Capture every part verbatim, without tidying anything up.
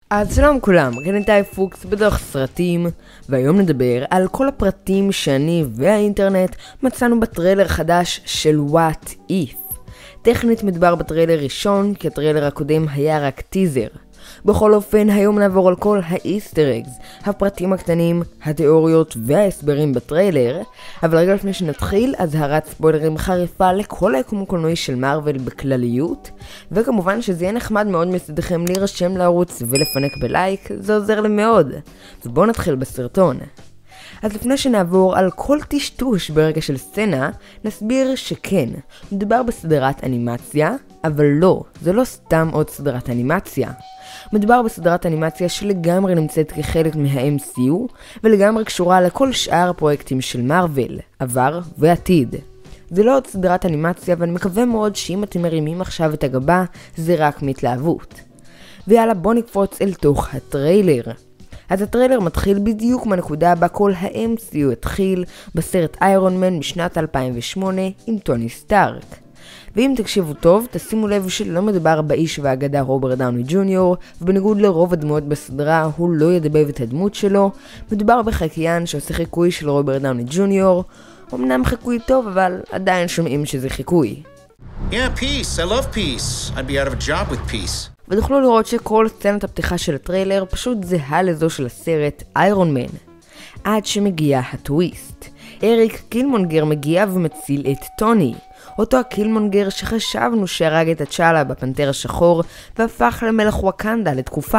אז שלום כולם, כאן איתי פוקס בדוח סרטים, והיום נדבר על כל הפרטים שאני והאינטרנט מצאנו בטריילר חדש של What If. טכנית מדובר בטריילר ראשון, כי הטריילר הקודם היה רק טיזר. בכל אופן, היום נעבור על כל האיסטר אגס, הפרטים הקטנים, התיאוריות וההסברים בטריילר, אבל רגע לפני שנתחיל, אזהרת ספוילרים חריפה לכל היקום הקולנועי של מארוול בכלליות, וכמובן שזה יהיה נחמד מאוד מצדכם להירשם לערוץ ולפנק בלייק, זה עוזר לי מאוד. אז בואו נתחיל בסרטון. אז לפני שנעבור על כל טשטוש ברגע של סצנה, נסביר שכן, מדובר בסדרת אנימציה, אבל לא, זה לא סתם עוד סדרת אנימציה. מדובר בסדרת אנימציה שלגמרי נמצאת כחלק מה-אם סי יו, ולגמרי קשורה לכל שאר הפרויקטים של מארוול, עבר ועתיד. זה לא עוד סדרת אנימציה, ואני מקווה מאוד שאם אתם מרימים עכשיו את הגבה, זה רק מתלהבות. ויאללה, בוא נקפוץ אל תוך הטריילר. אז הטריילר מתחיל בדיוק מהנקודה בה כל ה-אם סי יו התחיל בסרט איירון מן משנת אלפיים ושמונה עם טוני סטארק. ואם תקשיבו טוב, תשימו לב שלא מדובר באיש והאגדה רוברט דאוני ג'וניור, ובניגוד לרוב הדמויות בסדרה, הוא לא ידבב את הדמות שלו. מדובר בחקיין שעושה חיקוי של רוברט דאוני ג'וניור. אמנם חיקוי טוב, אבל עדיין שומעים שזה חיקוי. Yeah, peace. I love peace. I'd be out of a job with peace. ותוכלו לראות שכל סצנת הפתיחה של הטריילר פשוט זהה לזו של הסרט איירון מן. עד שמגיע הטוויסט. אריק קילמונגר מגיע ומציל את טוני. אותו הקילמונגר שחשבנו שהרג את הצ'אלה בפנתר השחור והפך למלך ווקנדה לתקופה.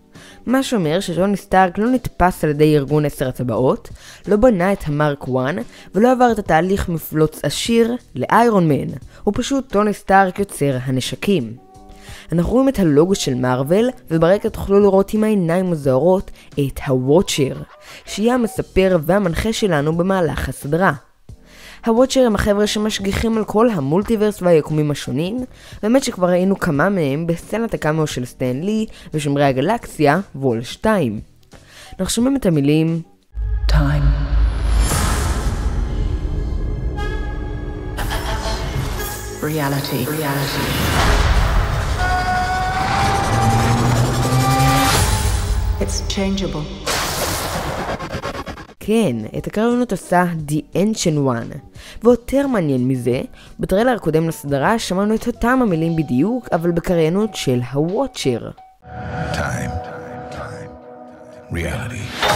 מה שאומר שטוני סטארק לא נתפס על ידי ארגון עשר הטבעות, לא בנה את המרק אחת ולא עבר את התהליך מפלוץ עשיר לאיירון מן. הוא פשוט טוני סטארק יוצר הנשקים. אנחנו רואים את הלוגו של מארוול, וברקע תוכלו לראות עם העיניים הזוהרות את הוואצ'ר, שיהיה המספר והמנחה שלנו במהלך הסדרה. הוואצ'ר הם החבר'ה שמשגיחים על כל המולטיברס והיקומים השונים, באמת שכבר ראינו כמה מהם בסצנת הקאמיו של סטן לי ושומרי הגלקסיה, וול שתיים. אנחנו שומעים את המילים Time. Reality. Reality. It's changeable. כן, את הקריינות עושה The Ancient One. ויותר מעניין מזה, בטריילר הקודם לסדרה שמענו את אותם המילים בדיוק, אבל בקריינות של הוואצ'ר. Time. Time. Reality.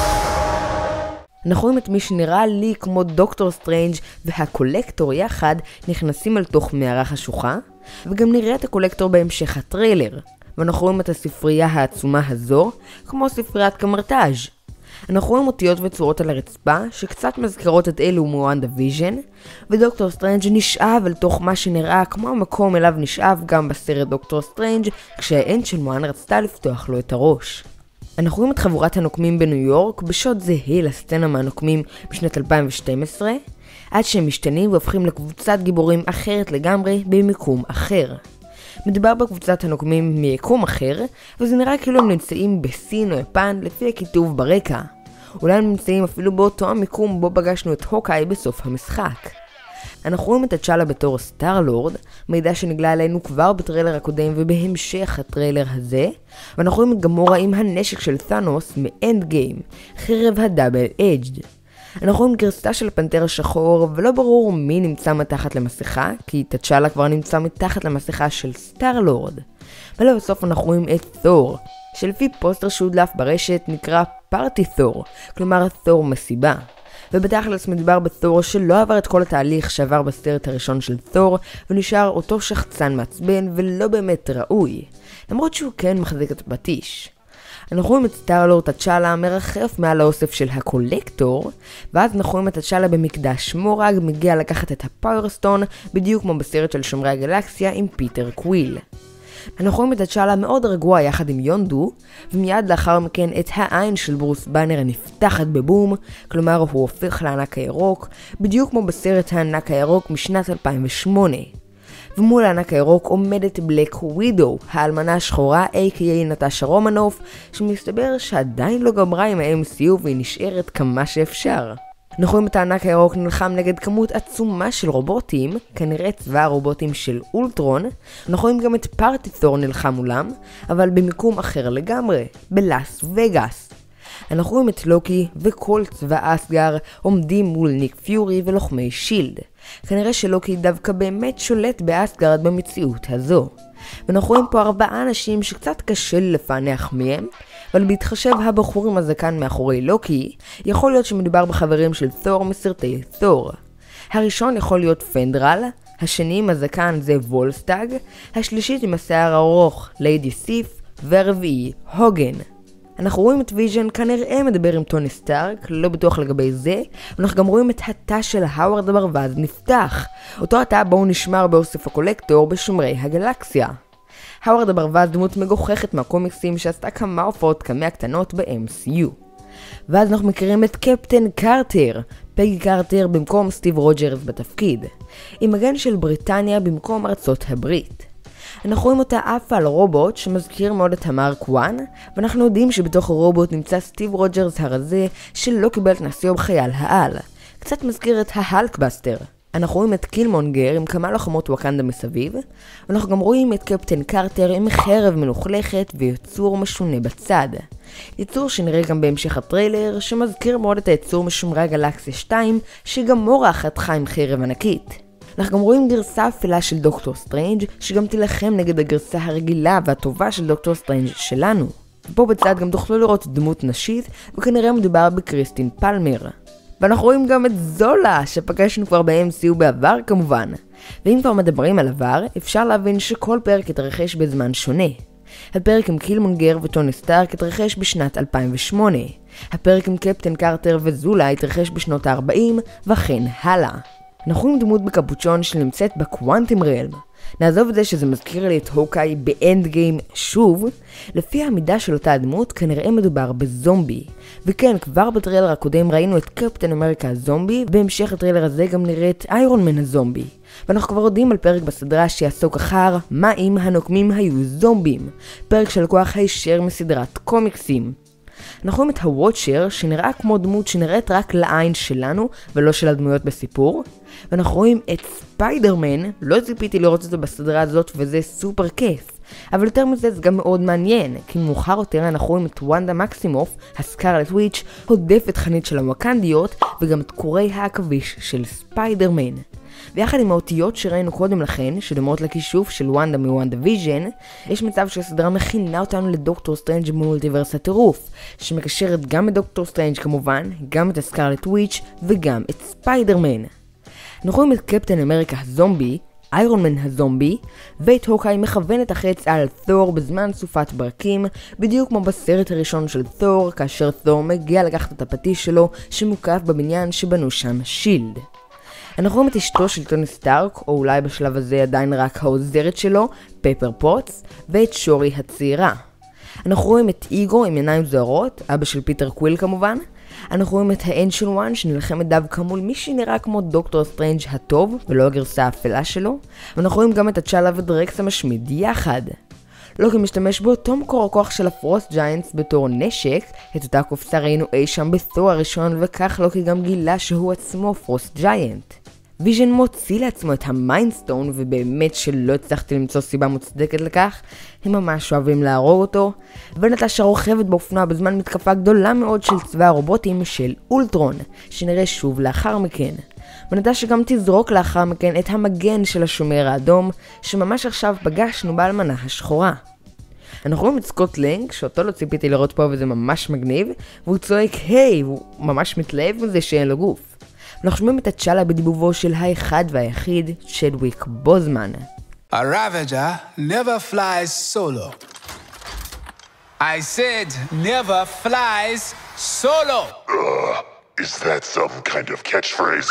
אנחנו רואים את מי שנראה לי כמו דוקטור סטרנג' והקולקטור יחד נכנסים אל תוך מערה חשוכה, וגם נראה את הקולקטור בהמשך הטריילר. ואנחנו רואים את הספרייה העצומה הזו, כמו ספריית קמרטאז'. אנחנו רואים אותיות וצורות על הרצפה, שקצת מזכירות את אלו מוואנדה ויז'ן, ודוקטור סטרנג' נשאב אל תוך מה שנראה כמו המקום אליו נשאב גם בסרט דוקטור סטרנג' כשהאנשן וואן רצתה לפתוח לו את הראש. אנחנו רואים את חבורת הנוקמים בניו יורק בשוט זהה לסצנה מהנוקמים בשנת אלפיים ושתים עשרה, עד שהם משתנים והופכים לקבוצת גיבורים אחרת לגמרי במיקום אחר. מדובר בקבוצת הנוקמים מיקום אחר, וזה נראה כאילו הם נמצאים בסין או יפן לפי הכיתוב ברקע. אולי הם נמצאים אפילו באותו המיקום בו פגשנו את הוקאי בסוף המשחק. אנחנו רואים את הצ'אלה בתור סטאר לורד, מידע שנגלה עלינו כבר בטריילר הקודם ובהמשך הטריילר הזה, ואנחנו רואים את גמורה עם הנשק של ת'אנוס מאנד גיים, חרב הדאבל אג'ד. אנחנו רואים גרסה של הפנתר השחור, ולא ברור מי נמצא מתחת למסכה, כי תצ'אלה כבר נמצא מתחת למסכה של סטאר לורד. ולבסוף אנחנו רואים את תור, שלפי פוסטר שהודלף ברשת נקרא פארטי תור, כלומר תור מסיבה. ובתכלס מדובר בתור שלא עבר את כל התהליך שעבר בסרט הראשון של תור, ונשאר אותו שחצן מעצבן ולא באמת ראוי, למרות שהוא כן מחזיק את הפטיש. אנחנו רואים את סטאר-לורד תצ'אלה מרחף מעל האוסף של הקולקטור, ואז אנחנו רואים את תצ'אלה במקדש מורג מגיע לקחת את הפאוורסטון, בדיוק כמו בסרט של שומרי הגלקסיה עם פיטר קוויל. אנחנו רואים את תצ'אלה מאוד רגוע יחד עם יונדו, ומיד לאחר מכן את העין של ברוס באנר נפתחת בבום, כלומר הוא הופך לענק הירוק, בדיוק כמו בסרט הענק הירוק משנת אלפיים ושמונה. ומול הענק הירוק עומדת בלק ווידו, האלמנה השחורה איי קיי איי נטשה רומנוף, שמסתבר שעדיין לא גמרה עם ה-אם סי יו והיא נשארת כמה שאפשר. אנחנו רואים את הענק הירוק נלחם נגד כמות עצומה של רובוטים, כנראה צבא הרובוטים של אולטרון. אנחנו רואים גם את פארטי תור נלחם מולם, אבל במיקום אחר לגמרי, בלאס וגאס. אנחנו רואים את לוקי וכל צבא אסגר עומדים מול ניק פיורי ולוחמי שילד. כנראה שלוקי דווקא באמת שולט באסגרד במציאות הזו. ואנחנו רואים פה ארבעה אנשים שקצת קשה לפענח מהם, אבל בהתחשב הבחור עם הזקן מאחורי לוקי, יכול להיות שמדובר בחברים של תור מסרטי תור. הראשון יכול להיות פנדרל, השני עם הזקן זה וולסטאג, השלישית עם השיער הארוך ליידי סיף, והרביעי הוגן. אנחנו רואים את ויז'ן כנראה מדבר עם טוני סטארק, לא בטוח לגבי זה, ואנחנו גם רואים את התא של האוורד הברווז נפתח. אותו התא בו הוא נשמר באוסף הקולקטור בשומרי הגלקסיה. האוורד הברווז דמות מגוחכת מהקומיקסים שעשתה כמה הופעות קמע קטנות ב-אם סי יו. ואז אנחנו מכירים את קפטן קרטר, פגי קרטר במקום סטיב רוג'רס בתפקיד, עם מגן של בריטניה במקום ארצות הברית. אנחנו רואים אותה עפה על רובוט שמזכיר מאוד את המארק וואן, ואנחנו יודעים שבתוך הרובוט נמצא סטיב רוג'רס הרזה שלא קיבל את נסיו בחייל העל. קצת מזכיר את ההלקבאסטר. אנחנו רואים את קילמונגר עם כמה לוחמות ווקנדה מסביב, ואנחנו גם רואים את קפטן קרטר עם חרב מלוכלכת ויצור משונה בצד. יצור שנראה גם בהמשך הטריילר שמזכיר מאוד את היצור משומרי הגלקסיה שתיים שגם מורה חתכה עם חרב ענקית. אנחנו גם רואים גרסה אפלה של דוקטור סטרנג' שגם תילחם נגד הגרסה הרגילה והטובה של דוקטור סטרנג' שלנו. פה בצד גם תוכלו לראות דמות נשית, וכנראה מדובר בקריסטין פלמר. ואנחנו רואים גם את זולה שפגשנו כבר ב-אם סי יו בעבר כמובן. ואם כבר מדברים על עבר, אפשר להבין שכל פרק יתרחש בזמן שונה. הפרק עם קילמונגר וטוני סטארק יתרחש בשנת אלפיים ושמונה. הפרק עם קפטן קרטר וזולה יתרחש בשנות ה-ארבעים וכן הלאה. אנחנו רואים דמות בקפוצ'ון שנמצאת בקוואנטום ריאלם. נעזוב את זה שזה מזכיר לי את הוקאי באנד גיים שוב. לפי העמידה של אותה הדמות כנראה מדובר בזומבי. וכן, כבר בטריילר הקודם ראינו את קפטן אמריקה הזומבי, בהמשך הטריילר הזה גם נראה את איירון מן הזומבי. ואנחנו כבר יודעים על פרק בסדרה שיעסוק אחר מה אם הנוקמים היו זומבים, פרק שלקוח הישר מסדרת קומיקסים. אנחנו רואים את הוואצ'ר שנראה כמו דמות שנראית רק לעין שלנו ולא של הדמויות בסיפור, ואנחנו רואים את ספיידרמן, לא ציפיתי לראות אותו בסדרה הזאת וזה סופר כיף, אבל יותר מזה זה גם מאוד מעניין, כי מאוחר יותר אנחנו רואים את וונדה מקסימוף, הסקארלט וויץ', הודפת חנית של הווקנדיות וגם את קורי העכביש של ספיידרמן. ויחד עם האותיות שראינו קודם לכן, שדומות לכישוף של וונדה מוונדה ויז'ן, יש מצב שהסדרה מכינה אותנו לדוקטור סטרנג' במולטיברס הטירוף, שמקשרת גם את דוקטור סטרנג' כמובן, גם את הסקארלט וויץ' וגם את ספיידרמן. אנחנו רואים את קפטן אמריקה הזומבי, איירון מן הזומבי, ואת הוקאי מכוון את החץ על תור בזמן סופת ברקים, בדיוק כמו בסרט הראשון של תור, כאשר תור מגיע לקחת את הפטיש שלו שמוקף בבניין שבנו שם שילד. אנחנו רואים את אשתו של טוני סטארק, או אולי בשלב הזה עדיין רק העוזרת שלו, פפר פוטס, ואת שורי הצעירה. אנחנו רואים את איגו עם עיניים זוהרות, אבא של פיטר קוויל כמובן. אנחנו רואים את האנשל וואן שנלחמת דווקא מול מי שנראה כמו דוקטור סטרנג' הטוב, ולא הגרסה האפלה שלו. ואנחנו רואים גם את הצ'אלה ודרקס המשמיד יחד. לוקי משתמש באותו מקור הכוח של הפרוסט ג'יינטס בתור נשק, את אותה קופסה ראינו אי שם בתור הראשון, וכך לוקי גם גילה שהוא עצמו פרוסט ג'יינט. ויז'ן מוציא לעצמו את המיינדסטון, ובאמת שלא הצלחתי למצוא סיבה מוצדקת לכך, הם ממש אוהבים להרוג אותו, ונטשה רוכבת באופנוע בזמן מתקפה גדולה מאוד של צבא הרובוטים של אולטרון, שנראה שוב לאחר מכן. ונטשה גם תזרוק לאחר מכן את המגן של השומר האדום, שממש עכשיו פגשנו באלמנה השחורה. אנחנו רואים את סקוט לנג, שאותו לא ציפיתי לראות פה וזה ממש מגניב, והוא צועק היי, הוא ממש מתלהב מזה שאין לו גוף. אנחנו שומעים את הצ'אלה בדיבובו של האחד והיחיד, צ'דוויק בוזמן. A Ravager never flies solo. I said never flies solo. Uh, is that some kind of catchphrase?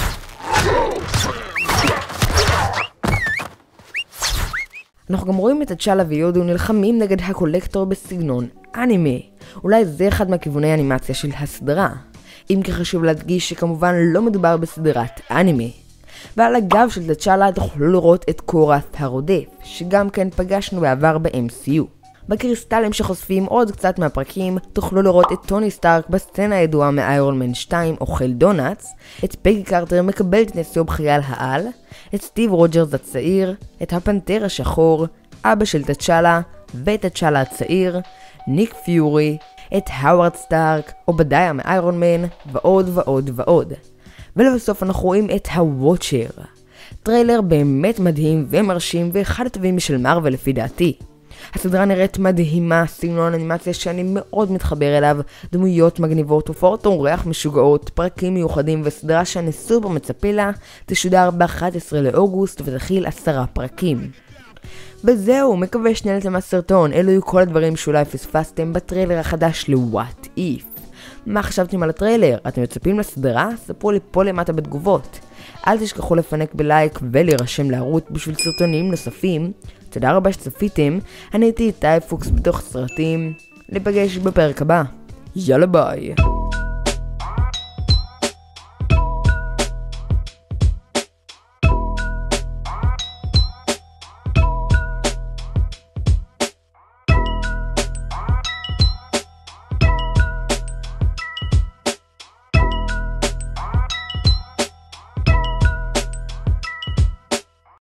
אנחנו גם רואים את הצ'אלה ויודו נלחמים נגד הקולקטור בסגנון אנימה. אולי זה אחד מהכיווני האנימציה של הסדרה. אם כי חשוב להדגיש שכמובן לא מדובר בסדרת אנימה. ועל הגב של תצ'אלה תוכלו לראות את קורת הרודף, שגם כן פגשנו בעבר ב-אם סי יו. בקריסטלים שחושפים עוד קצת מהפרקים תוכלו לראות את טוני סטארק בסצנה הידועה מאיירון מן שתיים אוכל דונאטס, את פגי קרטר מקבלת את נסיעו בחייל העל, את סטיב רוג'רס הצעיר, את הפנתר השחור, אבא של תצ'אלה ואת תצ'אלה הצעיר, ניק פיורי, את האוורד סטארק, אובדיה מאיירון מן ועוד ועוד ועוד. ולבסוף אנחנו רואים את הוואצ'ר. טריילר באמת מדהים ומרשים ואחד הטובים של מארוול לפי דעתי. הסדרה נראית מדהימה, סגנון אנימציה שאני מאוד מתחבר אליו, דמויות מגניבות, תופעות אורח משוגעות, פרקים מיוחדים וסדרה שאני סופר מצפה לה, תשודר ב-אחד עשר לאוגוסט ותכיל עשרה פרקים. וזהו, מקווה שנהנתם מהסרטון, אלו היו כל הדברים שאולי פספסתם בטריילר החדש ל-What If. מה חשבתם על הטריילר? אתם מצפים לסדרה? ספרו לי פה למטה בתגובות. אל תשכחו לפנק בלייק ולהירשם לערוץ בשביל סרטונים נוספים. תודה רבה שצפיתם, אני הייתי איתי פוקס בתוך סרטים. ניפגש בפרק הבא. יאללה ביי.